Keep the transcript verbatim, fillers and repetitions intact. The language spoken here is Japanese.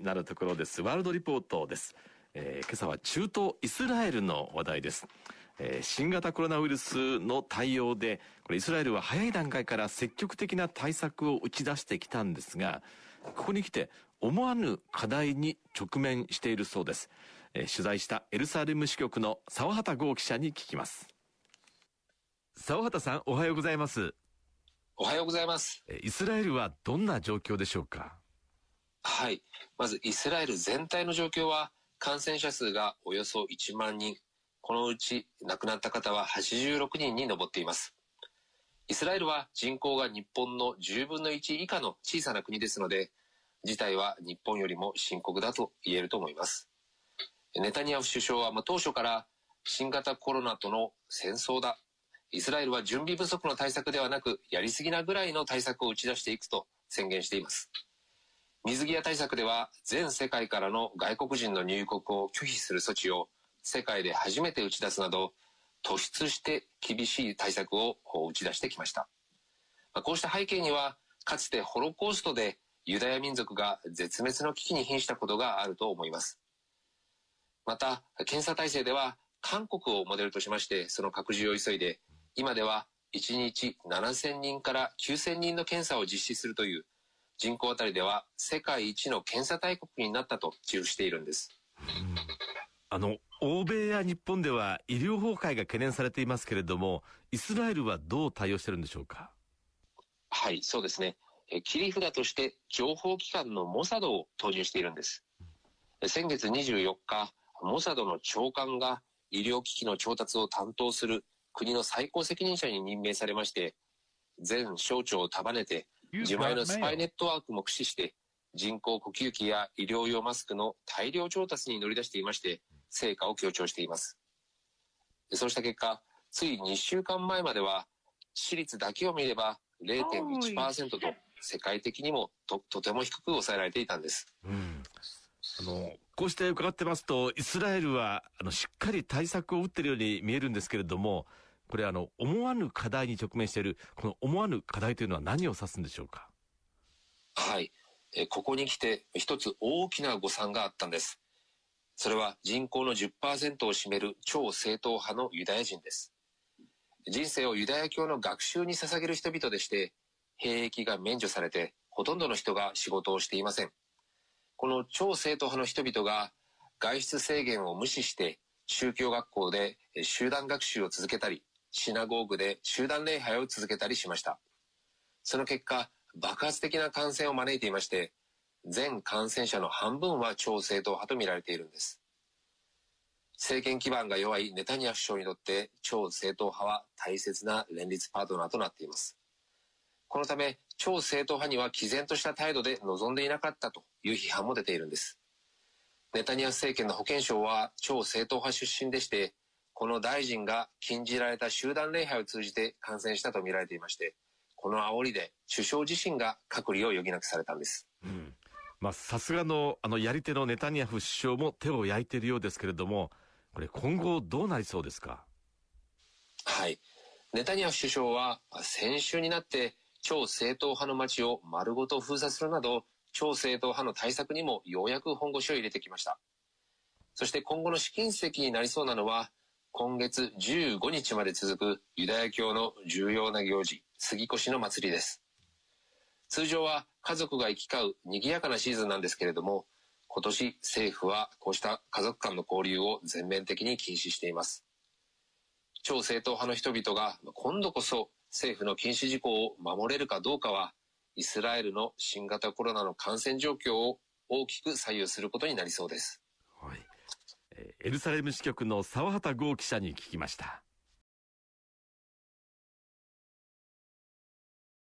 なるところです。ワールドリポートです。えー、今朝は中東イスラエルの話題です。えー、新型コロナウイルスの対応で、これイスラエルは早い段階から積極的な対策を打ち出してきたんですが、ここに来て思わぬ課題に直面しているそうです。えー、取材したエルサレム支局の澤畑剛記者に聞きます。澤畑さん、おはようございます。 おはようございます。 イスラエルはどんな状況でしょうか？ はい。まずイスラエル全体の状況は、感染者数がおよそいちまんにん、このうち亡くなった方ははちじゅうろくにんに上っています。イスラエルは人口が日本のじゅうぶんのいち以下の小さな国ですので、事態は日本よりも深刻だと言えると思います。ネタニヤフ首相は当初から新型コロナとの戦争だ、イスラエルは準備不足の対策ではなくやりすぎなぐらいの対策を打ち出していくと宣言しています。水際対策では全世界からの外国人の入国を拒否する措置を世界で初めて打ち出すなど、突出して厳しい対策を打ち出してきました。こうした背景には、かつてホロコーストでユダヤ民族が絶滅の危機に瀕したことがあると思います。また、検査体制では韓国をモデルとしましてその拡充を急いで、今ではいちにちななせんにんからきゅうせんにんの検査を実施するという、人口あたりでは世界一の検査大国になったと自負しているんです。 うん、あの欧米や日本では医療崩壊が懸念されていますけれども、イスラエルはどう対応しているんでしょうか？ はい、そうですね。え切り札として情報機関のモサドを投入しているんです。うん、先月にじゅうよっか、モサドの長官が医療機器の調達を担当する国の最高責任者に任命されまして、全省庁を束ねて自前のスパイネットワークも駆使して人工呼吸器や医療用マスクの大量調達に乗り出していまして、成果を強調しています。そうした結果、ついにしゅうかんまえまでは致死率だけを見れば ゼロてんいちパーセント と世界的にも と, とても低く抑えられていたんです。 うん、あのこうして伺ってますと、イスラエルはあのしっかり対策を打っているように見えるんですけれども、これあの思わぬ課題に直面している、この思わぬ課題というのは何を指すんでしょうか？ はい、えここに来て一つ大きな誤算があったんです。それは人口の じゅっパーセント を占める超正統派のユダヤ人です。人生をユダヤ教の学習に捧げる人々でして、兵役が免除されてほとんどの人が仕事をしていません。この超正統派の人々が外出制限を無視して宗教学校で集団学習を続けたり、シナゴーグで集団礼拝を続けたりしました。その結果、爆発的な感染を招いていまして、全感染者の半分は超正統派と見られているんです。政権基盤が弱いネタニヤフ首相にとって超正統派は大切な連立パートナーとなっています。このため超正統派には毅然とした態度で臨んでいなかったという批判も出ているんです。ネタニヤフ政権の保健省は超正統派出身でして、この大臣が禁じられた集団礼拝を通じて感染したと見られていまして、この煽りで首相自身が隔離を余儀なくされたんです。 うん、まあさすがのあのやり手のネタニヤフ首相も手を焼いているようですけれども、これ今後どうなりそうですか？ はい、ネタニヤフ首相は先週になって超正統派の街を丸ごと封鎖するなど、超正統派の対策にもようやく本腰を入れてきました。そして今後の試金石になりそうなのは、今月じゅうごにちまで続くユダヤ教の重要な行事、杉越の祭りです。通常は家族が行き交う賑やかなシーズンなんですけれども、今年政府はこうした家族間の交流を全面的に禁止しています。超正統派の人々が今度こそ政府の禁止事項を守れるかどうかは、イスラエルの新型コロナの感染状況を大きく左右することになりそうです。 はい、エルサレム支局の澤畑剛記者に聞きました。